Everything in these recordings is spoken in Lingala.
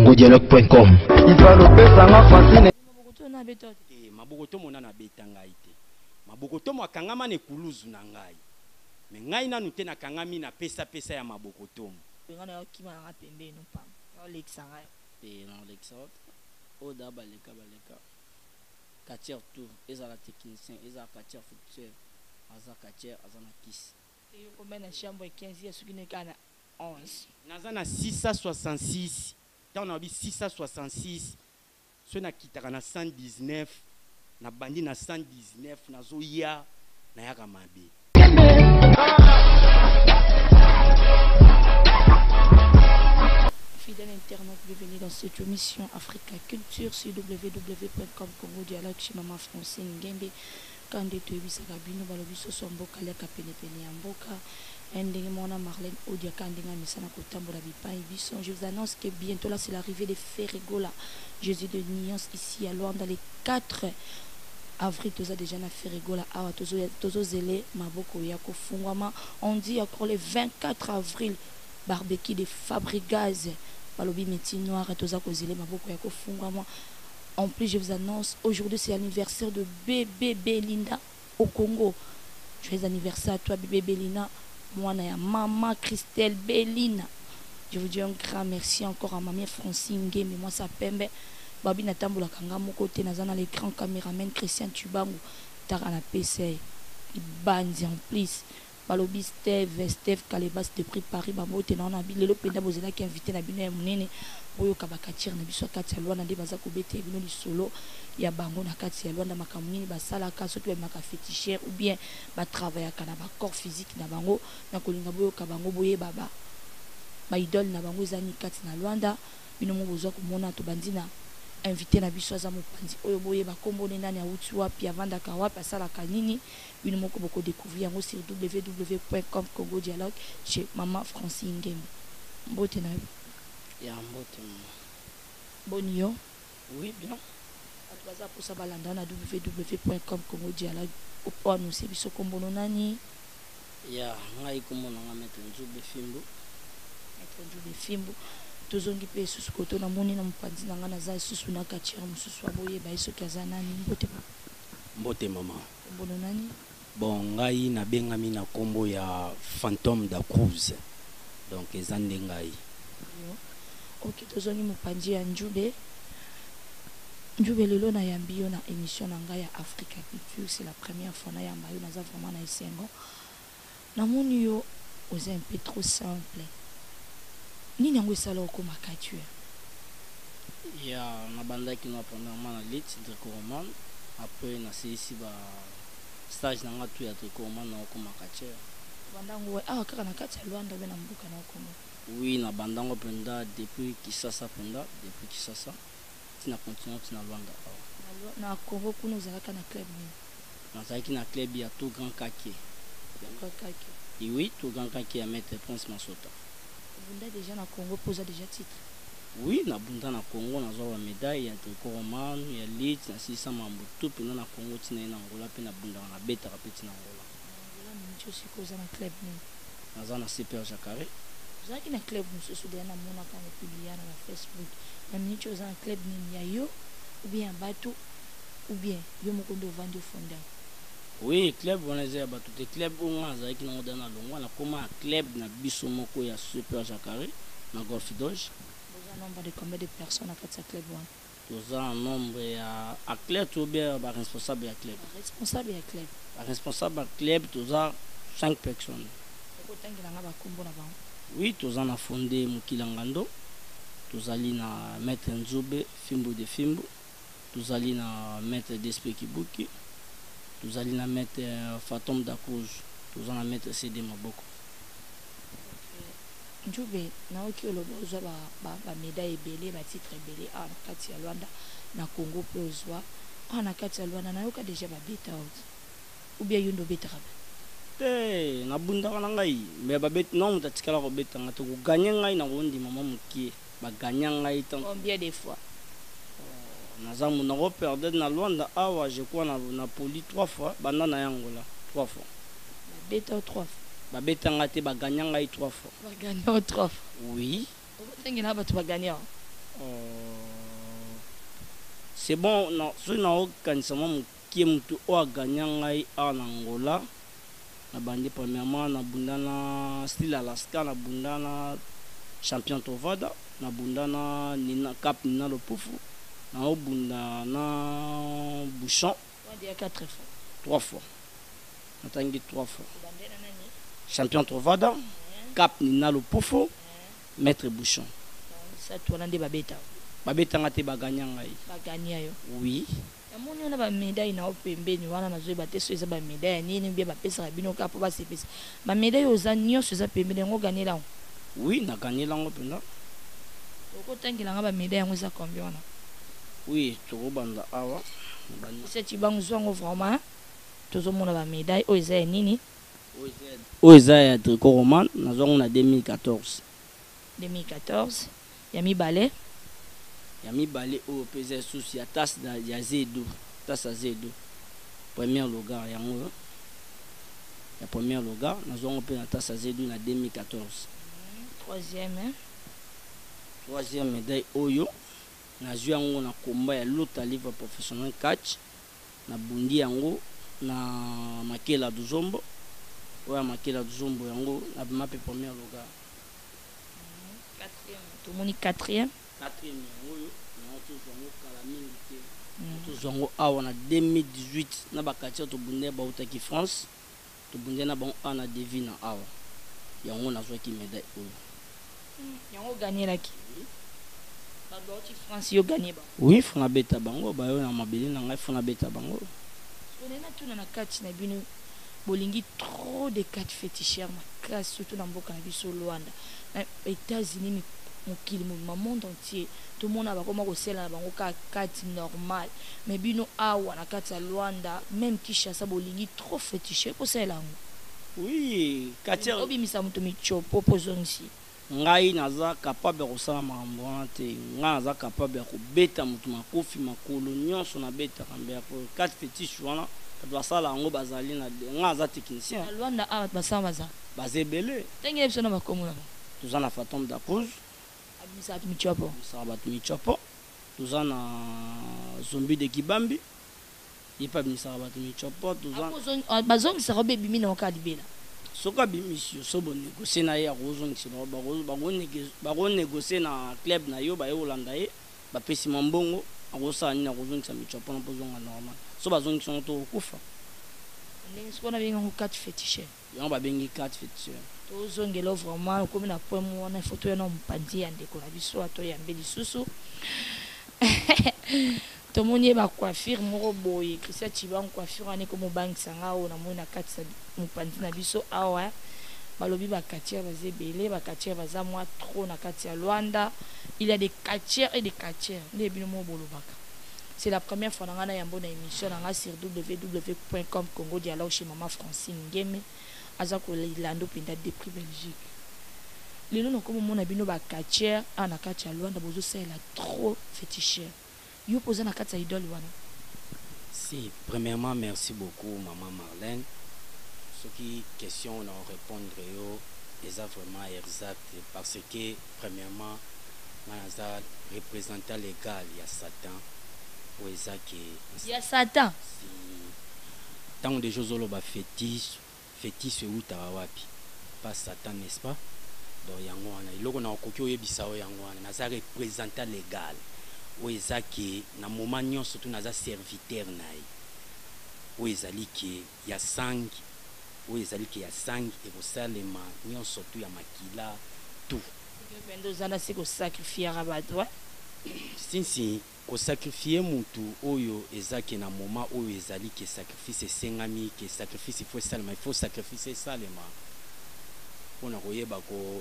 congodialogue.com. Mabokoto mona na betanga ite. Mabokoto mo akangama ne kuluzu na ngai. Me ngai nanu te na kangami na pesa ya mabokoto. Ngana yo kima na pembe no pam. Yo lexa ngai. Pe na lexa. Oda baleka. Katier tout, ezala technicien, ezala katier fonctionnaire. Aza katier, azana kis. Et yo combien na chambre 15 ya suki ne kana 11. Nazana 666. Tant on a 666. Ce na kitaka na 119. Na bandi na 119 na zoya na yaka mabe. Fidèle internaute, bienvenue dans cette émission Africa Culture sur www.com Congo Dialogue chez Maman Francine Ngembe. Quand tu es venu à Bino, Balobiso Somboka, Leka Penepene Amboka, Ndenge Mona Marlène Odia Kandinga Misana Kotambola Bipa et Bisson. Je vous annonce que bientôt là c'est l'arrivée des Ferregola. Jésus de Nyans ici à Luanda les 4 avril. Tous a déjà na Ferregola. Awa Tozo Zele Maboko Yako Fungwama. On dit encore le 24 avril. Barbecue de Fabrigaz. Balobi Métis Noir. Toza Kozele Maboko Yako Fungwama. En plus, je vous annonce, aujourd'hui c'est l'anniversaire de bébé Belinda au Congo. Joyeux anniversaire à toi, bébé Belinda. Moi, na maman Christelle Belina. Je vous dis un grand merci encore à maman Francine Game. Moi, ça pembe. Babi Natamboula Kanga, mon côté, Nazana, les grands caméramans, Christian Tubangu, Tarana PC, Banzi en plus. Balobi Steve Kalebas de prix Paris, Babo, Tenan, le Penda Bozena qui a invité Nabine Mounene. Oyo kabakatir na biso kati ya Luanda nde baza kobete bino lisolo ya bango na kati ya Luanda makamuni basala ka soki ba maka féticheur ou bien ba travailler kana ba corps physique na bango na kolinga boyo ka bango boye baba ba idole na bango ezani kati na Luanda bino mo bozwa komona to bandina invité na biso za mopanzi oyo boye ba kombo ne nani auti wapi avanda ka wapi asala kanini bino moko boko découvrir yango sur www.com Congo Dialogue chez Maman Francine Ngembe. Mbote na ya mbote bonio. Oui, bien. Atwaza pour ça balanda na www.com Congo Dialogue au annoncer biso kombono nani ya ngai komona nga mettre Nzube Fimbo tozongi pe susu koto na moni na mpanzi na nga na za susu na kachira mususu aboye ba iso kaza nani Mbote mama. Kombono nani? Bon ngai na bengami na kombo ya Fantôme da Cruz. Donc ezande ngai. Ok, tozongi mopanzi ya Nzube lelo na yambi yo na émission na ngai ya Africa Culture. C'est la première fois na yamba yo naza vraiment na esengo na moni yo oza un peu trop simple. Nini yango esala okoma katue? Ya na bandaki na pendant na lit Drecoman. Après na sisi ba stage na ngatu ya Drecoman na okoma katue. Bandango ah kaka na kati ya Luanda be na mbuka na okoma. Oui, na bandango penda depuis Kisasa tina continue tina Luanda. Na Congo kuna uzalaka na club ni. Nazaki na club ya Tout Grand Kake. Et oui, Tout Grand Kake ya Maître Prince Masota. Bunda déjà na Congo posa déjà titre. Oui, na bunda na Congo na zwa médaille ya Drecoman ya lit na sisa mambutu pena na Congo tina na Angola pena bunda na beta rapeti na Angola. Angola ni chosi koza na club ni. Nazana Super Jacare. Zaki na club mususu de na mona ka publier na Facebook. Na mini chose en club ni ya yo ou bien bateau ou bien yo moko ndo vandi fonda. Oui, club on les a battu des clubs où on a zaki na modana longo na koma club na biso moko ya Super Jacare na Golf Doge. Vous avez un nombre de combien de personnes à ce club one? Vous avez un nombre à club ou bien responsable à club. Responsable à club. Responsable à club, vous avez 5 personnes. Oui, tous en a fondé Mukilangando, tous allés na mettre Nzube Fimbo de Fimbo, tous allés na mettre Despe Kibuki, tous allés na mettre Fantôme da Cruz, tous en a mettre CD Maboko. Nzube na oki oloboza ba médaille belé ba titre belé na kati ya Luanda na Congo pe ozwa na kati ya Luanda na yoka déjà ba beta out ou bien yundo beta rabe. Na bunda kana ngai me babet non tatikala ko beta ngato ko gagner ngai na wondi mama mukie ba gagner ngai tant combien de fois naza mu na ko perdre na Luanda awa je crois na poli 3 fois banda na Angola 3 fois ba beta 3 fois ba beta ngate ba gagner ngai 3 fois ba gagner 3 fois oui tengi na ba tu ba gagner c'est bon non soki naokanisa mwa mokie motu oyo aganya ngai awa na Angola na bandi premièrement na bunda na style Alaska na bunda na champion Tovada na bunda na Nina Cap Nina Lopufu na obunda na Bouchon 3 fois natangi 3 fois champion Tovada Cap Nina Lopufu maître Bouchon ça toi nde babeta ngate baganya ngai baganya yo oui amoni ona ba médaille na opembeni wana na zoeba te so eza ba médaille nini bien ba pesa bino ka po ba sepesa ba médaille oza nyonso eza pembeni ngo gagner là oui na gagner là ngo penda oko tangela nga ba médaille ngo eza combien wana oui to banda awa c'est tu bango zongo vraiment tozo mona ba médaille o eza nini o eza ya Trico Roman na zongo na 2014 Yami Balé au pesé souci à tasse ya Zedo tasse à Zedo premier lugar yango ya premier lugar na zongo pe na tasse à Zedo na 2014 troisième médaille oyo na jeu yango na combat ya l'autre livre professionnel catch na bundi yango na Makela Duzombo oya Makela Duzombo yango na mape premier lugar tout le monde quatrième oyo na tozwango kala mingi te tozwango awa na 2018 na bakatia tobunde bautaki France tobunde na bango ana devi na awa yango nazwaki médaille oyo yango gagnelaki babauti France yo gagné ba oui fona beta bango bayo na mabele na ngai fona beta bango onena tuna na kati na bino bolingi trop de quatre féticheurs makasi surtout na mboka na biso Luanda na États-Unis mokili mo monde entier tout le monde va comment kosela na bango ka kati normal mais bino awa na kati ya Luanda même Kinshasa bolingi trop féticheur kosela ngo oui kati obimisa muto michopo pozongisi ngai naza capable kosala makambo wana te ngai naza capable kobeta mutu makofi makolo nyonso na beta kambea ko quatre fétiche wana basala yango bazali na ngai naza technicien Luanda awa basala bazebele tengele biso na bakomona toza na Fatom Dakouz abimisa michopo misabatu michopo toza na Zombi de Kibambi yepa misabatu michopo toza bazongisa robe bimi na okalibela soka bimisio so bon négocier na ya rozongisa ba négocier na club na yo ba Yolanda ye ba pesi mambongo akosa ni na rozongisa michopo na pozonga normal so bazongisa to kufa ndenge sipona benga ko quatre féticheurs yango ba bengi quatre féticheurs tozongela vraiment comme na point mona photo ya no mpandi ya ndeko na biso ato ya mbeli susu tomoni ba coiffure moko boye Christian Chibangu coiffure ane ko mobangisa ngao na mona kati sa mpandi na biso awa balobi ba quartier bazebele ba quartier baza moi trop na kati ya Luanda il y a des quartiers et des quartiers les bino mo bolobaka c'est la première fois na yambo na émission na sur www.com Congo Dialogue chez Maman Francine Ngeme aza ko lando penda de prix Belgique lelo no comme mona bino ba quartier ana kati ya Luanda bozo sela trop féticheur yo posa na kati ya idole wana. Si premièrement merci beaucoup maman Marlène ce qui question on répondre yo est vraiment exact parce que premièrement manaza représentant légal ya Satan ou ezaki ya Satan si tant de choses lo ba fétiche utara wapi pas Satan n'est-ce pas donc yango wana iloko na okoki oyebisa o yango wana naza représentant légal o ezaki na moment nyonso surtout naza serviteur naye o ezali ki ya sang o ezali ki ya sang et bosalema nyonso tu ya makila tout bendo zana siko sacrifier rabatwa sinsi ko sacrifier mutu oyo ezaki na moment oyo ezali ki sacrifice sengami ki sacrifice il faut salema il faut sacrificer salema pona koyeba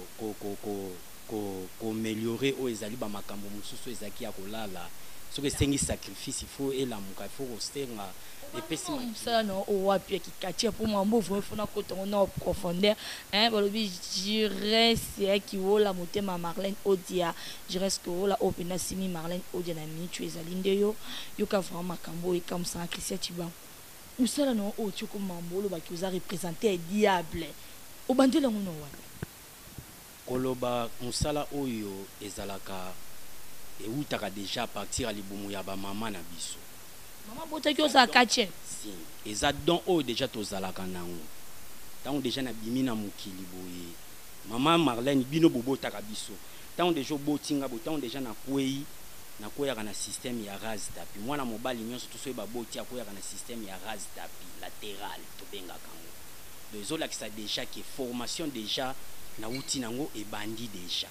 ko améliorer o ezali ba makambo mususu ezaki ya kolala soki sengi sacrifice il faut elamuka il faut kostenga epesi ça non o wapi ki katia pour moi mbovu fona ko tongo na profondeur balobi jure c'est qui wola motema Marlène Odia jure ce que wola opena simi Marlène Odia na minute ezali ndeyo yoka vraiment makambo e comme ça Christian Chibangu usala no o tiko mambolo ba ki oza représenter diable o bandela ngono wana koloba musala oyo ezalaka eutaka déjà à partir à libumu ya bamama na biso. Maman botaki oza kache. Si eza don oyo déjà tozalaka nango ntango déjà na bimi na mokili boye mama Marlène bino bobotaka biso ntango déjà obotinga bo ntango déjà nakweyaka na système ya ras tapi mwana mobali nyonso toso oyeba boti akweyaka na système ya ras tapi latéral tobengaka yango donc ezolakisa déjà ke formation déjà nauti nango ebandi déjà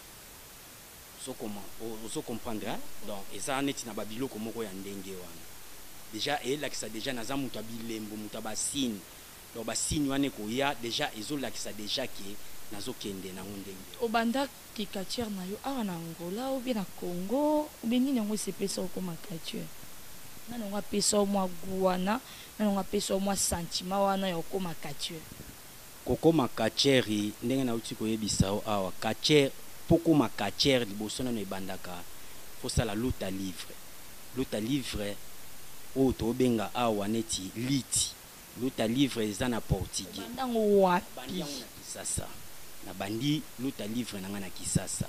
ozo comprendre donc eza neti na babiloko moko ya ndenge wana déjà elakisa déjà naza mutu abilembo mutu abasini donc basini wana ekoya déjà ezolakisa déjà ke nazokende nango ndenge obanda kikatiere na yo awa na Angola ou bien na Congo ou bien nini yango esepesa okoma katiere nani yango apesa o mwa gu wana nani yango apesa o mwa sentiment wana ya okoma katiere kokoma katiere ndenge nauti koyebisa o awa katiere pokoma katiere liboso nano ebandaka fosala luta livre oyo tobenga awa neti liti luta livre eza na portugais bandango wapi bandango na Kisasa na bandi luta livre nanga na Kisasa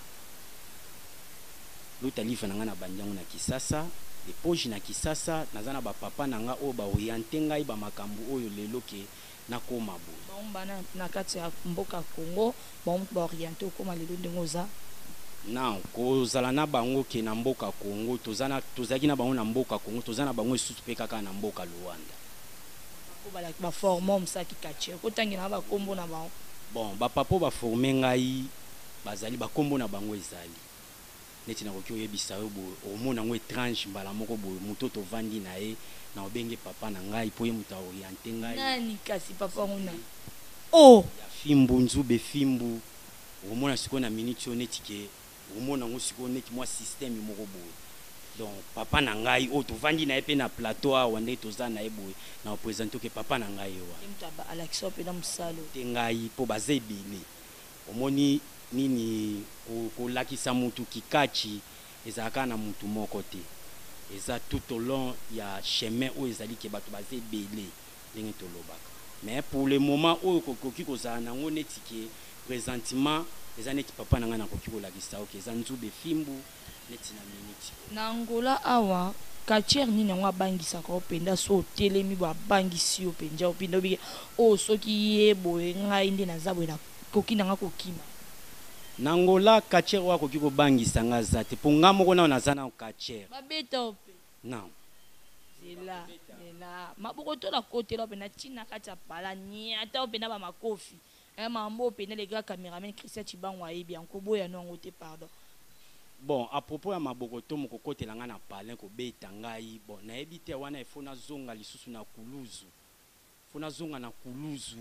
luta livre nanga na bandango na Kisasa epoji na Kisasa nazana ba papa nanga oyo ba oriente ngai ba makambo oyo lelo ke nakoma boye baombana na kati ya mboka Congo ba oriente okoma lelo ndenge oza non kozala na bango ke na mboka Congo tozaki na bango na mboka Congo tozana bango esusu pe kaka na mboka Luanda ba forme msaki katiere kotangi na ba kombo na bango bon ba papo ba former ngai bazali ba kombo na bango ezali neti na koki oyebisa yo bo omona ngo étrange mbala moko bo muto to vandi na ye na obenge papa na ngai po ye muta oriente ngai nani kasi papa ngona oh ya fimbu nzube fimbu omona siko na minute neti ke omona ngo siko neti moi système moko boye donc papa na ngai o to vandi na ye pe na plateau awa nde toza na ye boye na représenter ke papa na ngai wa mtaba Alexo pe na musalo te ngai po bazebele omoni nini kolakisa mutu kikachi ezalaka na mutu moko te eza tout au long ya chemin oyo ezali ke bato bazebele ndenge tolobaka mais pour le moment oyo kokoki kozala nango neti ke présentement eza neti papa na ngai nakoki kolakisa oke eza nzube fimbu neti na minute na Angola awa katiere nini yango abangisaka openda so otelemi bo abangisi yo mpenza openda obike o soki ye boye ngai nde naza boye nakoki nanga kokima na Angola katiere oyo akoki kobangisa nga za te mpo nga moko nao naza na katiere babeta ope non zela maboko to na kotela openda ntina kati ya pala nyata openda bamakofi mambo openda le grand cameraman Christian Chibango ayebi yanko boya no yango te pardon bon à propos ya maboko to moko kotela nga na palin kobeta ngai bon nayebi te wana ifo nazonga lisusu na kuluzu fo nazonga na kuluzu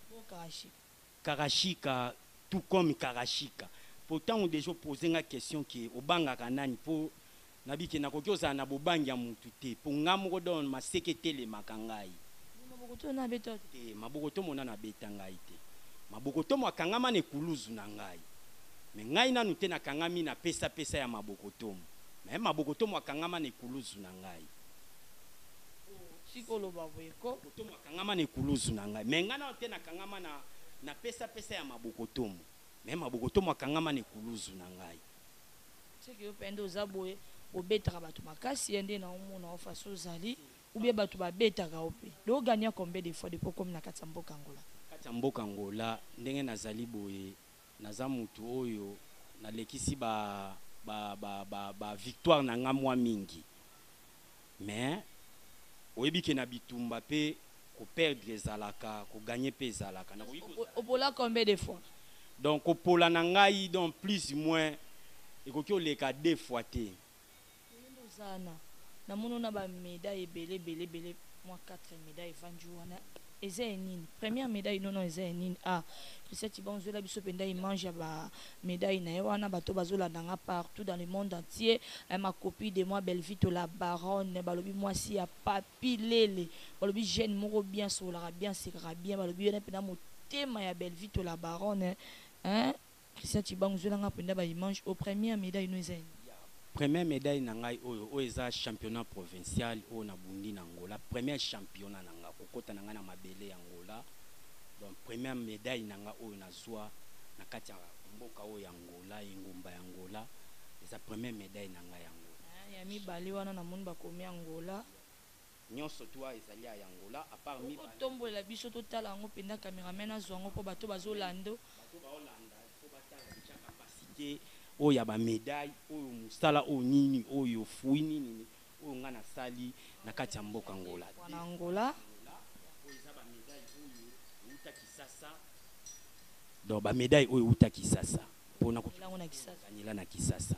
Karashika tout comme Karashika pourtant on déjà posé nga question ki obangaka nani po nabiki nakoki ozala na bobangi ya mutu te po nga moko don maseke telemaka ngai maboko to na beta te maboko to mona na beta ngai te maboko to mwakangama ne kuluzu na ngai me ngai nanu te nakangami na pesa ya maboko to me maboko to mwakangama ne kuluzu na ngai sikolo babweko to mwakangama ne kuluzu na ngai me ngai nanu te nakangama na pesa ya maboko to me maboko to mwakangama ne kuluzu na ngai seki yo pende oza boye obetaka bato makasi ende na omona ofaso ozali ou bien bato babetaka ope do gagner combien de fois depuis comme na kati ya mboka Angola kati ya mboka Angola ndenge nazali boye naza mutu oyo nalekisi ba victoire na nga mwa mingi mais oyebi ke na bitumba pe ko perdre ezalaka ko gagner pe ezalaka na opola combien de fois donc opola na ngai donc plus ou moins ekoki oleka 2 fois te zana na mono na ba médaille belé moi 4 médailles vendu wana eza nini première médaille non eza nini Christian Chibango la biso penda il mange ba médaille na wana bato bazola danga partout dans le monde entier ma copie de moi Belvito la baronne balobi moi si ya papi lele balobi jeune moko bien solara bien sekara bien balobi na pena motema ya Belvito la baronne Christian Chibango nga penda ba mange au première médaille no eza première médaille na ngai oyo eza championnat provincial oyo na bundi na Angola première championnat na nga kokota na nga na mabele ya Angola donc première médaille na nga oyo nazwa na kati ya mboka oyo ya Angola engumba ya Angola eza première médaille na nga ya Angola ya mibale wana na moni bakomi Angola nyonso toi ezali ya Angola à part mibale otombolela biso totala yango mpenza cameraman azwa yango mpo bato bazolanda bato baolanda fo batala déjà capacité oyo ya bamédaille oyo mosala oyo nini oyo fui nini oyo nga nasali na kati ya mboka Angola na Angola oyo eza bamédaille oyo euta Kisasa donc bamédaille oyo euta Kisasa mpona koganyela na Kisasa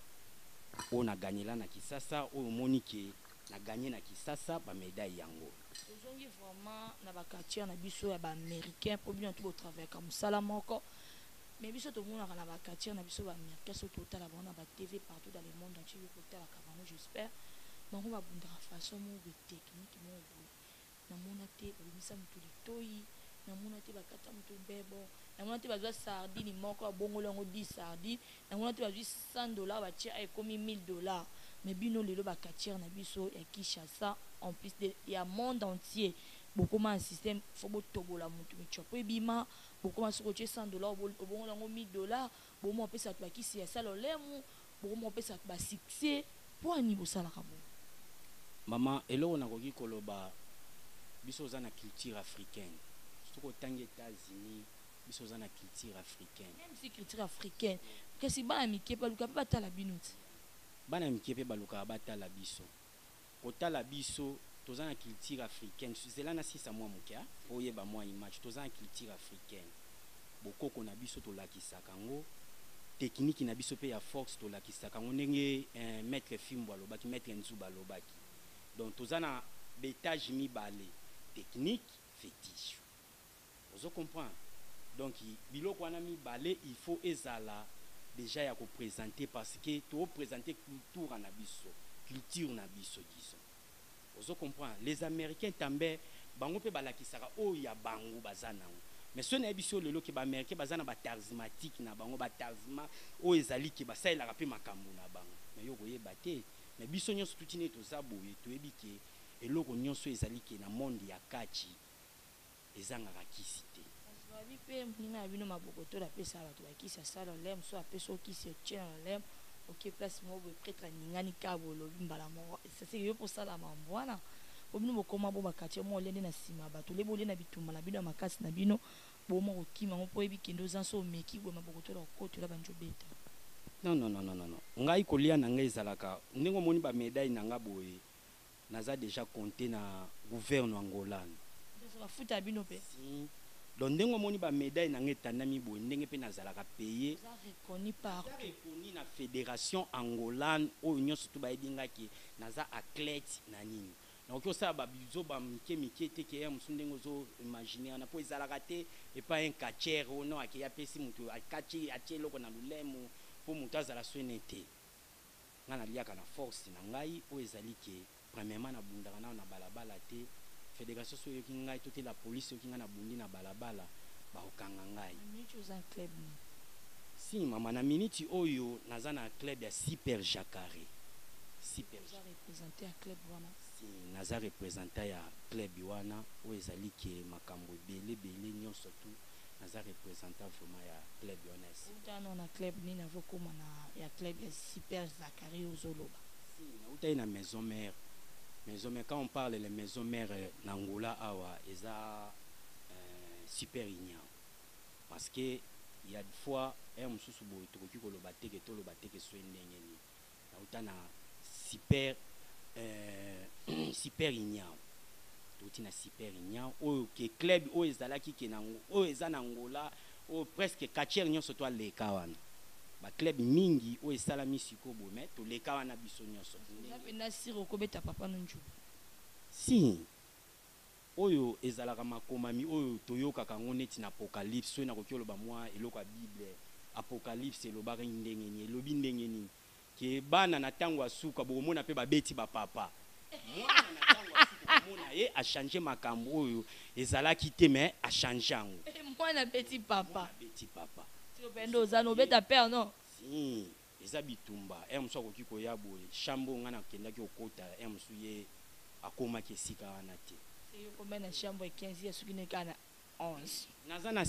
oyo naganyela na Kisasa oyo omoni ke na gagné na Kisasa bamédaille yango tozongi vraiment na bakartier na biso ya baaméricain mpo bino to botravaillaka mosala moko mais biso tomonaka na bakartier na biso baaméricain so totala bango na batv partout dans le monde entier yo kotalaka bango j'espère bango babundaka façon moko technique moko namona te babimisa motu litoi namona te bakata motu bebo namona te bazwa sardine moko abongoli yango 10 sardine namona te bazwi $100 batie ekomi $1000 mais bino lelo bakatiere na biso ya Kinshasa en plus de ya monde entier bokoma un système fo botobola motu michopo ebima bokoma soko tie $100 obongoli yango $1000 bokoma opesa bato bakisi ya sala olemu bokoma opesa bato basuccès mpo ani bosalaka bo mama eloko nakoki koloba biso oza na culture africaine soko otangi États-Unis biso oza na culture africaine même si culture africaine kasi bana mike baluka mpe batala bino ti bana mike mpe balukaka batala biso kotala biso toza na culture africaine zela na sisa mwa moke oyeba mwa image toza na culture africaine bokoko na biso tolakisaka yango technique na biso mpe ya force tolakisaka yango ndenge maître Fimbo alobaki maître Nzuba alobaki donc toza na betage mibale technique fétiche ozo comprendre donc biloko wana mibale il faut ezala déjà ya présenter parce que to présenter culture na biso disons ozo comprendre les américains tambe bango pe balakisaka o ya bango bazana mais ce n'est biso lelo ke ba américain bazana ba charismatique na bango ba charisma o ezali ke basaila pe makambo na bango mais yo koyeba te mais biso nyonso tutine to zaboye to yebi ke eloko nyonso ezali ke na monde ya kachi ezangaka kisi te babi pe muna bino maboko to la pesa bato bakisi asala lem so apesa okisi otie na lem ok place mo bo prêtre ningani kabolo bimbala mo c'est yo pour ça la mambo wana obino bokoma bo bakati mo lende na sima bato lebo lena bituma na bino makasi na bino bo mo okima mo po ebi kendo zanso meki bo maboko to la koto la banjo beta non ngai kolia na ngai ezalaka ndenge moni ba médaille na nga boye naza déjà compté na gouverne angolano donc la futa bino pe donc ndenge moni ba médaille na ngai tandami boye ndenge pe nazalaka payé reconnu na fédération angolane oyo nyonso to bayebingaki naza athlète na nini donc osala babizo bamike te ke ya mosu ndenge ozo imaginer wana mpo ezalaka te epa un kachere ono ake apesi motu akachi atie eloko na lolemo mpo motu azala swene te ngai naliaka na force na ngai oyo ezali ke premièrement nabundaka nao na balabala te fédération so yoki ngai to te la police yoki ngai na bundi na balabala baokanga ngai si mama na miniti oyo naza na club ya Super Jacare représenter à club wana si naza représenter ya club wana oyo ezali ke makambo ebele nyonso tu naza représenter vraiment ya club wana utano na club nini avokoma na ya club ya Super Jacare ozoloba si nautai na maison mère quand on parle les maisons mères n'Angola awa eza super ignan parce que il y a des fois mususu boy tokoki koloba teke to loba teke so ndenge ni na utana super ignan to tina super ignan o ke club o ezalaki ke nango o eza na Angola o presque quartier nyonso to aleka wana ba club mingi o esalami sikobo mais to leka wana biso nyonso na siro kobeta papa nonju si oyo ezalaka makomami oyo toyokaka ngo neti na apocalypse oyo nakoki oloba mwa eloko ya bible apocalypse elobaka ndenge nini elobi ndenge nini ke bana na ntango ya suka bokomona mpe babeti bapapa mwana na ntango ya suka bomona ye achange makambo oyo ezalaki te mais achange yango mwana beti papa pendo ozana obeta père non si eza bitumba mosu akoki koya boye chambre nga nakendaki okota mosu ye akomaki esika wana te combien na chambre 15 soki neka na 11 naza na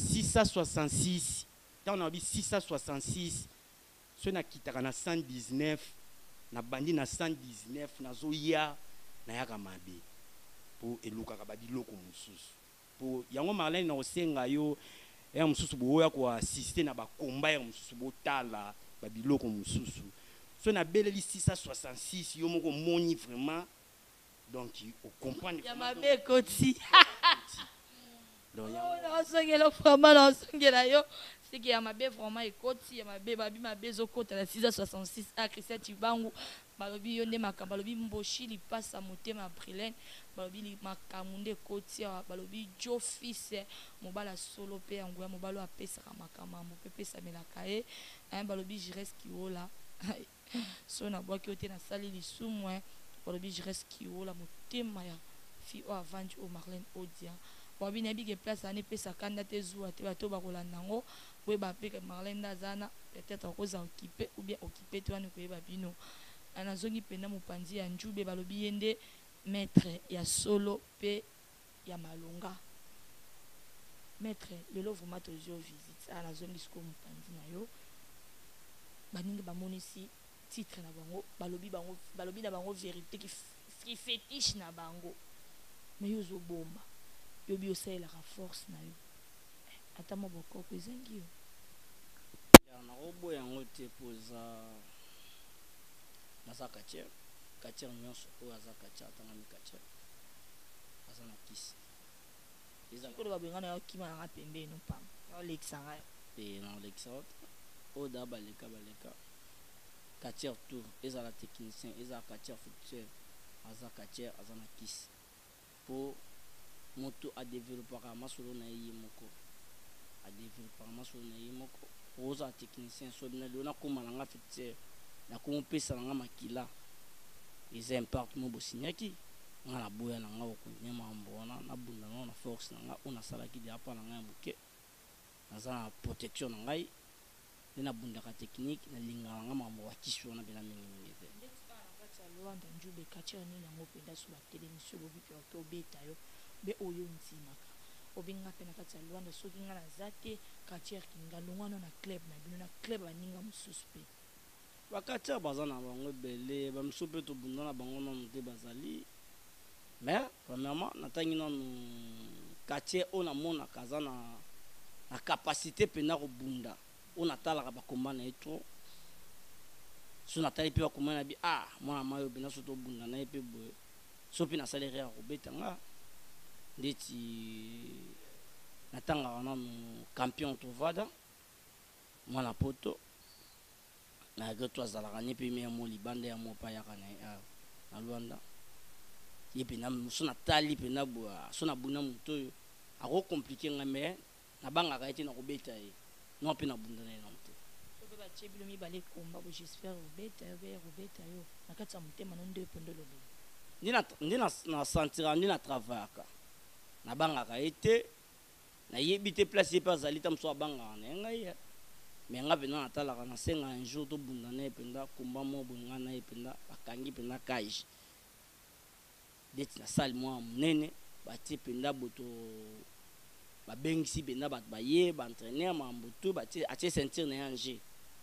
666 ntango nabi 666 so nakitaka na 119 na bandi na 119 nazoya na yaka mabe po eluka ka babiloko mususu po yango Marlène na osenga yo ya mususu boya ko assister na ba combat ya mususu botala babiloko mususu so na beleli 666 yo moko moni vraiment donc on comprend ya mabe koti donc on songela vraiment on songela yo c'est que ya mabe vraiment ekoti ya mabe babi mabe zokota na 666 a Christian Tibangu balobi yo nde makambo balobi mboshi lipasa motema Brilène balobi li makambo nde koti balobi jo fils mobala solo pe yango ya mobalo apesa makambo pe pesa melaka e balobi je reste kiola so na bwaki ote na sali lisumu balobi je reste kiola motema ya fi o avandi o Marlène Odia balobi na bige place ane pesa kanda te zuwa te bato bakolanda ngo boye bapeka Marlène Dazana peut-être akoza occupé ou bien occupé to ane koyeba bino anazongi pena mopanzi ya njube balobi yende maître ya solo pe ya malonga maître lelo vraiment tozio visite anazongi siko mopanzi na yo baningi bamonisi titre na bango balobi na bango vérité qui fétiche na bango mais yo zobomba yo bi osaelaka force na yo ata mo bokoko ezangi yo ya na robo yango te poza naza katier nyonso oyo aza katier atangami katier aza na kisi ezakolo babengana yo kima nanga pembeni no pamba naolekisa ngai na olekisa oyo da baleka katier tour ezala technicien ezala katier fonctionnaire aza katier aza na kisi po moto adevelopaka masolo na ye moko oza technicien sobi na lelo nakoma nanga fonctionnaire nakomopesa nanga makila eza imparte mo bosinyaki nga na boya na nga okontinue mambo wana nabunda nanga na force na nga oyo nasalaki deya mpa na ngai ya moke naza na protection na ngai nde nabundaka technique nalingaka nanga mambo wakisi wana mpena mingimingi te lwanda njube katier nini yango mpenza so batelemisi olobi mpe oke obeta yo mpe oyo ndimaka obenga mpe na kati ya lwanda soki nga naza te katier kinga longwana na club na bino na club baninga mosusu mpe bakatier baza na bango ebele bamisu mpe tobunda na bango nanu te bazali mais premièrement natangi nanu katier oyo namonaka aza na capacité mpena kobunda oyo natalaka bakomba na ye tro so natali mpe bakomba na bi mwana mayo mpena so tobunda na ye mpe boye so mpe nasali rea kobeta nga ndeti natangaka nanu campion tovada mwana poto malgré to azalaka ne mpe meya mo libanda ya mopa yaka na lwanda ye mpena so natali mpena boya so nabunda moto oyo akokomplike nga me nabangaka ye te na kobeta ye no mpe nabunda na ye na moto soki batie bilo mibale komba bo j'espère obeta yo beye kobeta yo na kati ya motema no nde epondo lobe nde nasentira nde na travaillaka nabangaka ye te nayebi te place ye mpe azali ta mosu abangaka na ye ngai me nga mpena natalaka nasenga un jour tobunda na ye mpenda komba mo boyenga na ye mpenda bakangi mpenda kage ndeti nasali mwa monene batie mpenda boto babengisi mpenda bato baye baentraîneur mambo to atie ceinture na ye ange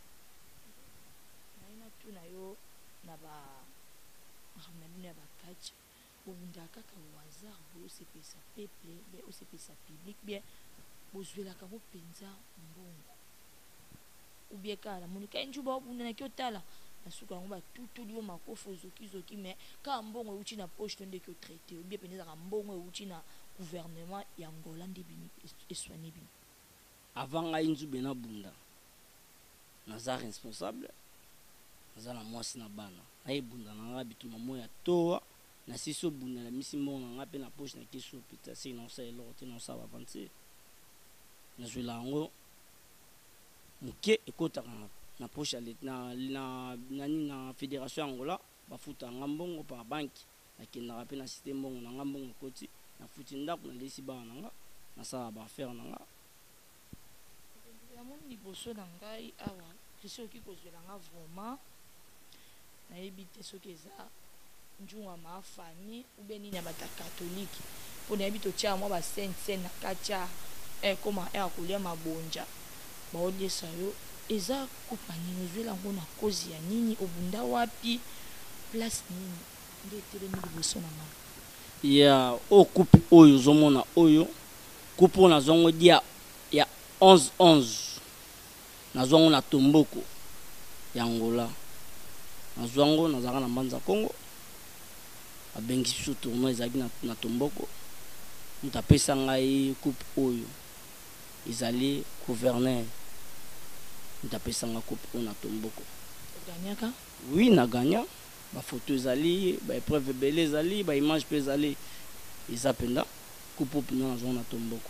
naina tu na yo na makambo na bino ya bakache bobundaka kaka au hasard bosepesa peuple be osepesa public bien bozwelaka bo mpenza mbongo ubie kala monika njuba obunda na kiotala nasuka yango batutuli yo makofi ozokizoki mais kaka mbongo euti na poche to ndeki otraité ubie mpenza ezaka mbongo euti na gouvernement ya ngola nde bini eswani bino avant ngai nzube nabunda naza responsable naza na mwasi na bana nayebunda na ngai bituma mo ya towa nasisi obunda na misi mbongo na ngai mpe na poche na kisi opita seki naosala eloko te naosala bavanse nazwela yango moke ekotaka na poche na fédération ya ngola bafutaka nga mbongo par banke nakendaka mpe na site mbongo na nga mbongo ekoti nafuti ndako nalesi bana na nga nasala baaffaire na nga namoni liboso na ngai awa krisi oki kozwela nga vraiment nayebi te soki eza njunga ma famille ou bien nini ya bato ya katolike mpo nayebi totiaka mwa basene na kati ya koma ya kolia mabonja baoliesa yo eza coupe nini ozwela yango na cause ya nini obunda wapi place nini nde etelemi liboso na nga ya o coupe oyo ozomona oyo coupe oyo nazwango dia ya 11-11 nazwango na Tomboko ya Angola nazwango nazalaka na Mbanza Congo abengisi biso tournoi ezalaki na Tomboko moto apesa ngai coupe oyo ezali gouverneur moto apesa ngai coupe oyo na Tomboko oganyaka oui na gagna bafoto ezali baépreuve ebele ezali baimage mpe ezali eza mpenza coupe oyo mpenza nazwango na Tomboko.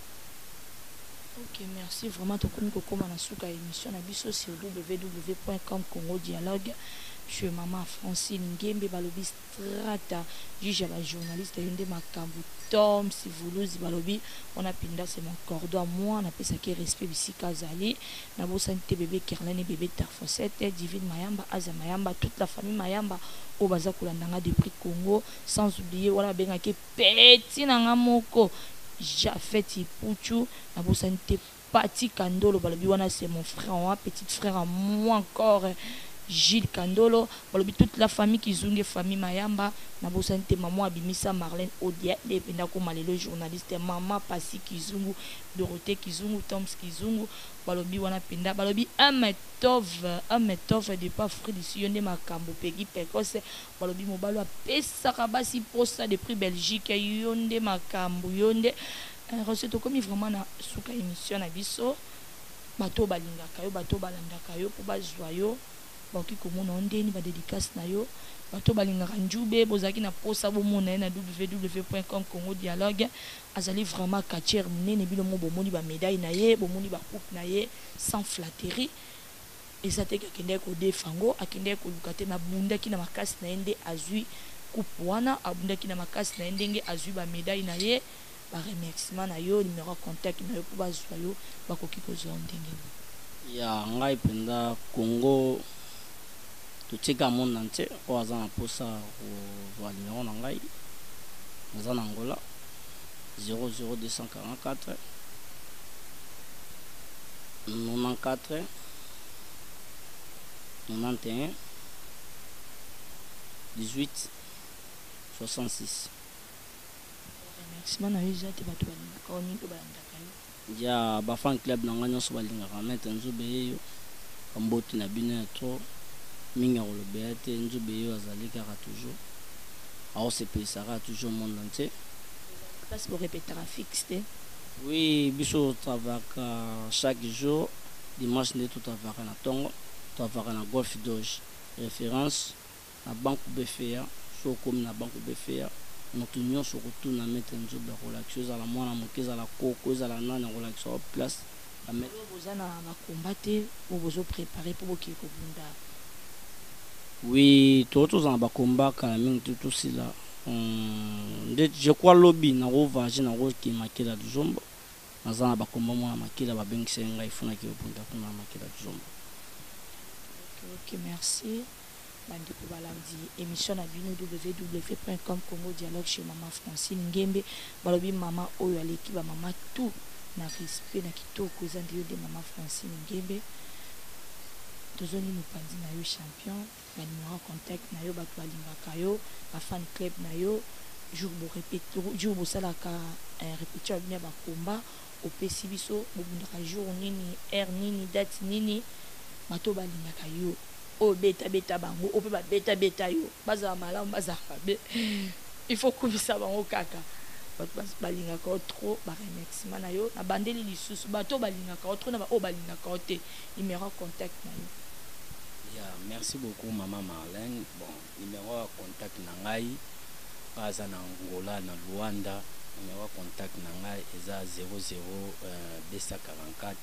Ok, merci vraiment. Tu as na suka émission na biso sur www.com Congo Dialogue. Je suis maman Francine Ngembe balobi strata juge la journaliste yende makambu Tom si vouluzi balobi on a pinda c'est mon cordon à moi on a pesa qui respect bisika zali na bo santé bébé Kerlane bébé Tarfosette Divine Mayamba Aza Mayamba toute la famille Mayamba au baza kulandanga depuis Congo sans oublier voilà benga ke petit nanga moko Jafet Ipuchu na bo santé Pati Kandolo balobi wana c'est mon frère un petit frère à moi encore Gilles Kandolo, toute la famille qui zunge famille Mayamba, Nabosante maman Abimisa Marlène Odia, les Pendako Malelo journaliste, maman Pasi Kizungu, Dorothée Kizungu, Toms Kizungu, balobi wana penda, balobi un métov de pas fruit d'ici yonde makambo pegi pekose, balobi mobalo a pesa kabasi posta de prix Belgique yonde makambo yonde, recette comme vraiment na suka émission na biso, bato balingaka yo, bato balandaka yo, po bazwa baki komona ondeni ba dédicace na yo bato balingaka njube bozaki na posa bomona na www.com Congo Dialogue azali vraiment katier munene bilo mo bomoni ba médaille na ye bomoni ba coupe na ye sans flatterie ezate kakende ko defango akende ko lukate na bunda ki na makasi na ende azui coupe wana abunda ki na makasi na ndenge azui ba médaille na ye ba remerciement na yo numéro contact na yo po bazwa yo bakoki kozwa ndenge ya ngai penda Congo totika monde entier o aza na posa kozwa numéro na ngai naza na Angola 00244 94 91 18 66 remerciement na yo ezate bato balingaka oni mpe balandaka yo ya bafan club na ngai nyonso balingaka mete nzube yeyo bamboti na bino ya tro mingi akolobela te nzube yeyo azali kaka toujours aosepesaka toujours monde entier place pour répéter fixe te oui biso travaillaka chaque jour dimanche nde totravaka na ntongo totravaka na golf doge référence na banque BFA so okomi na banque BFA moto nyonso kotuna mete nzube akolakisa ezala mwana moke ezala koko ezala nani akolakisa wa place boza na bakomba te po bozoprépare po bokee kobunda oui tozala bakomba kala mingi te tosila je crois lobi nakovage nakokima du zombo naza na bakomba mwana makila babengisa ngai ifunaki obunda kuna makila du zombo. Ok, merci bandeko balandi émission na bino www.com Congo Dialogue chez maman Francine Ngembe balobi mama oyo aleki ba mama tout na respect na kitoko eza nde yo de mama Francine Ngembe tozoni mopanzi na yo champion ba numéro contact na yo bato balingaka yo ba fan club na yo jour bosalaka répétition ya bakomba opesi biso bobundaka jour nini heure nini date nini bato balingaka yo o beta bango o pe ba beta yo bazala malamu bazala be il faut kubisa bango kaka bato balingaka trop ba remerciement na yo na bandeli lisusu bato balingaka trop na ba o balingaka te numéro contact na yo. Merci beaucoup maman Marlène. Bon, numéro de contact na ngai pas en Angola na Luanda, numéro de contact na ngai eza 00 244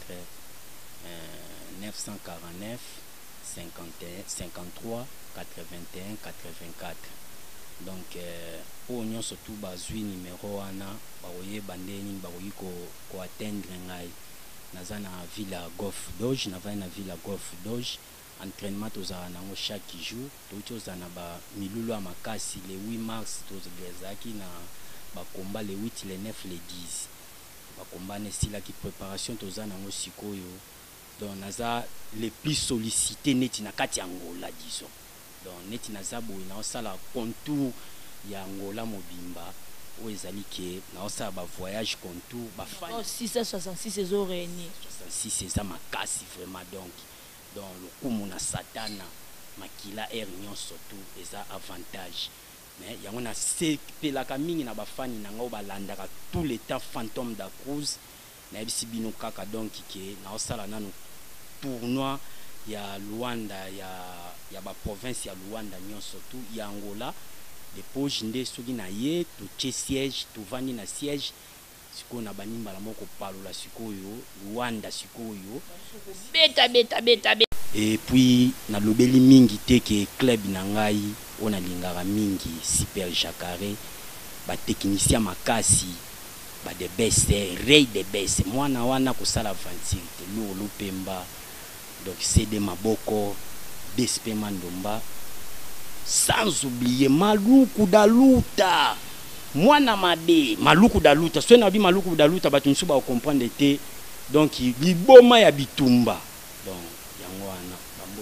949 51 53 81 84. Donc pour nous surtout bazui numéro wana baoye bandeni baoyi ko atteindre ngai naza na Villa Golf Doge na va na Villa Golf Doge. Entraînement tozala nango chaque jour tozala na ba milulu ya makasi le 8 mars tozalaki na bakomba le 8 le 9 le 10 bakomba na esila ki préparation tozala nango sikoyo donc naza les plus sollicités neti na kati Angola disons donc neti naza boy na osala contour ya Angola mobimba o ezali ke na osala ba voyage contour ba fan 666 saisons réunies 66 eza makasi vraiment donc le kumu na satana makila air nyonso tout eza avantage mais yango na sepelaka mingi na bafani na ngo balandaka tout le temps Fantôme da Cruz na yebisi bino kaka donc ke na osala nanu tournoi ya Luanda ya ba province ya Luanda nyonso tout ya Angola dépose nde soki na ye totie siège tovandi na siège sikoyo na banimba la moko palola sikoyo Luanda sikoyo beta et puis na lobeli mingi te ke club na ngai ona lingaka mingi Super Jacare ba technicien makasi ba de best rey de best mwana wana kosala aventure te lo pemba donc c'est de maboko DSP Mandomba sans oublier Maluku Daluta mwana mabe Maluku Daluta so na bi Maluku Daluta batu nsuba o comprendre te donc liboma ya bitumba donc yango wana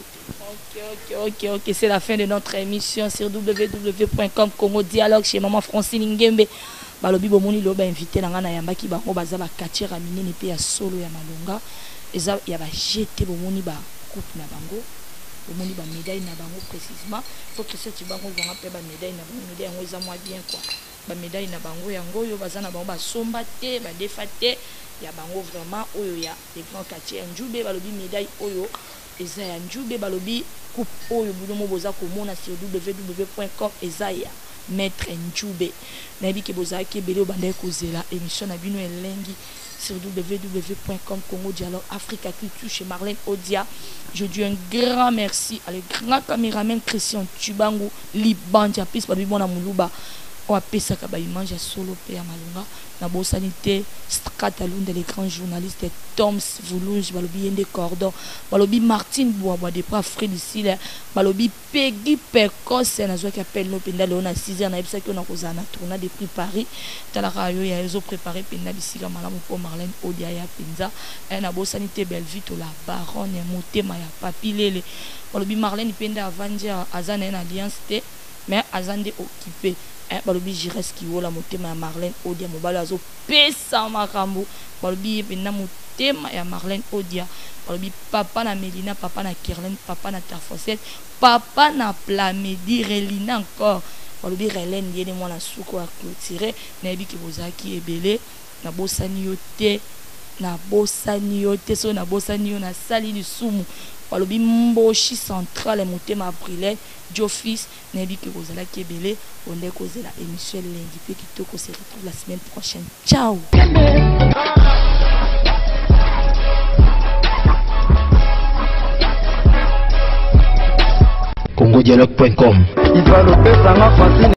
Ok, c'est la fin de notre émission sur www.com Congo Dialogue chez Maman Francine Ngembe. Balobi bomoni loba invité na ngana yambaki bango baza ba katira minene pe ya solo ya malonga. Eza ya ba jeter bomoni ba coupe na bango. Bomoni ba médaille na bango précisément. Faut que ce bango vont appeler ba médaille na bango médaille yango eza moi bien quoi. Ba médaille na bango yango yo baza na bango ba somba te ba defate ya bango vraiment oyo ya les grands quartiers Njube balobi médaille oyo eza ya Njube balobi coupe oyo bulomo boza komona sur www.com eza ya Maître Njube nabi ke boza ke bele obanda kozela émission na bino elengi sur www.com Congo Dialogue Africa Culture chez Marlène Odia. Je dis un grand merci à le grand caméraman Christian Tubangu Libanja pis babi bona muluba o apesaka ba image ya solo pe ya malunga na bosanité Stratalunde les grands journalistes Toms Voulunge balobi yende cordon balobi Martine Bois de pas Fred ici là balobi Peggy Percos na zo ki appelle no penda le na 6h na ebisa ki on a kozana na tournée depuis Paris talaka yo ya ezo préparer penda bisika malamu pour Marlène Odia ya penza na bosanité Belleville la baronne motema ya papilele balobi Marlène penda avanja azana na alliance te mais azande occupé balobi jires ki wola motema ya Marlène Odia mobala azo pesa makambo balobi pena motema ya Marlène Odia balobi papa na Melina papa na Kerlen papa na Tarfosette papa na Plamedi Relina encore balobi Relen yene mwana suko a clôturer na yebi ki bozaki ebele na bosani yote so na bosani yo na sali lisumu balobi mboshi centrale motema aprile d'office nebi que vous allez kebele on est causé la émission lundi puis kitoko se retrouve la semaine prochaine. Ciao. congodialogue.com